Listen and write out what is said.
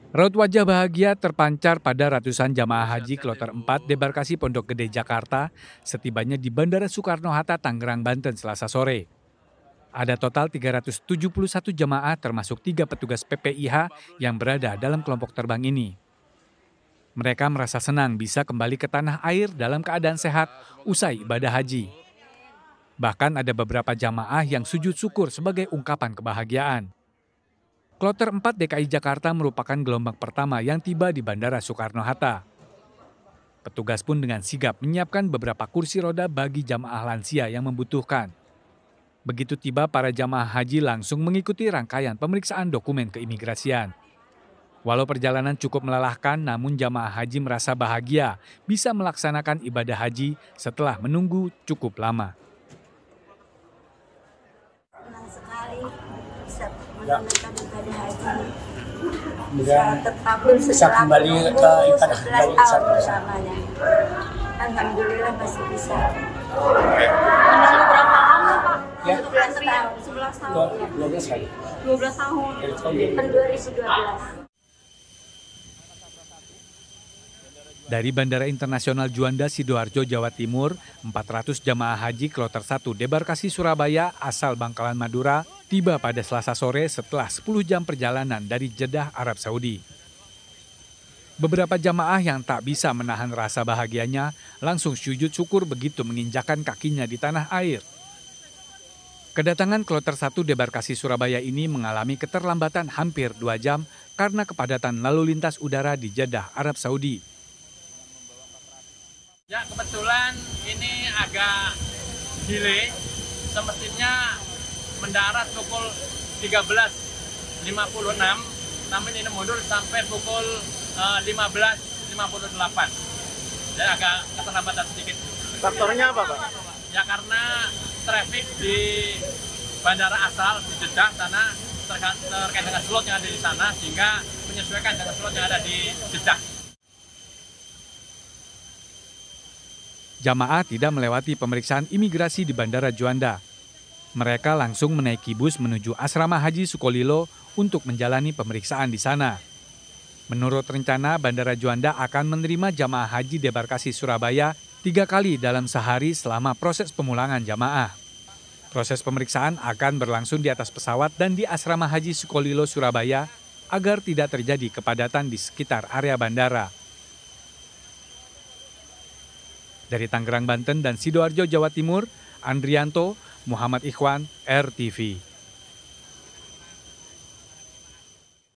Raut wajah bahagia terpancar pada ratusan jamaah haji Kloter 4 debarkasi Pondok Gede, Jakarta, setibanya di Bandara Soekarno-Hatta, Tangerang, Banten, Selasa sore. Ada total 371 jamaah termasuk 3 petugas PPIH yang berada dalam kelompok terbang ini. Mereka merasa senang bisa kembali ke tanah air dalam keadaan sehat usai ibadah haji. Bahkan ada beberapa jamaah yang sujud syukur sebagai ungkapan kebahagiaan. Kloter 4 DKI Jakarta merupakan gelombang pertama yang tiba di Bandara Soekarno-Hatta. Petugas pun dengan sigap menyiapkan beberapa kursi roda bagi jamaah lansia yang membutuhkan. Begitu tiba, para jamaah haji langsung mengikuti rangkaian pemeriksaan dokumen keimigrasian. Walau perjalanan cukup melelahkan, namun jamaah haji merasa bahagia bisa melaksanakan ibadah haji setelah menunggu cukup lama. Senang sekali bisa menunaikan ibadah haji, bisa terkabul setelah kembali ke menunggu ibadah 11 tahun bersamanya. Alhamdulillah masih bisa. Menunggu berapa lama, Pak? Ya. 11 tahun. 11 tahun. 12 hari. 12 tahun. Dari tahun Per 2012. Dari Bandara Internasional Juanda, Sidoarjo, Jawa Timur, 400 jamaah haji Kloter 1 debarkasi Surabaya asal Bangkalan Madura tiba pada Selasa sore setelah 10 jam perjalanan dari Jeddah, Arab Saudi. Beberapa jamaah yang tak bisa menahan rasa bahagianya langsung sujud syukur begitu menginjakan kakinya di tanah air. Kedatangan Kloter 1 debarkasi Surabaya ini mengalami keterlambatan hampir 2 jam karena kepadatan lalu lintas udara di Jeddah, Arab Saudi. Ya, kebetulan ini agak delay, semestinya mendarat pukul 13.56, namun ini mundur sampai pukul 15.58. Jadi agak keterlambatan sedikit. Faktornya apa, Pak? Ya karena traffic di bandara asal di Jeddah sana terkait dengan slot yang ada di sana, sehingga menyesuaikan dengan slot yang ada di Jeddah. Jamaah tidak melewati pemeriksaan imigrasi di Bandara Juanda. Mereka langsung menaiki bus menuju Asrama Haji Sukolilo untuk menjalani pemeriksaan di sana. Menurut rencana, Bandara Juanda akan menerima jamaah haji debarkasi Surabaya 3 kali dalam sehari selama proses pemulangan jamaah. Proses pemeriksaan akan berlangsung di atas pesawat dan di Asrama Haji Sukolilo, Surabaya agar tidak terjadi kepadatan di sekitar area bandara. Dari Tangerang, Banten dan Sidoarjo, Jawa Timur, Andrianto, Muhammad Ikhwan, RTV.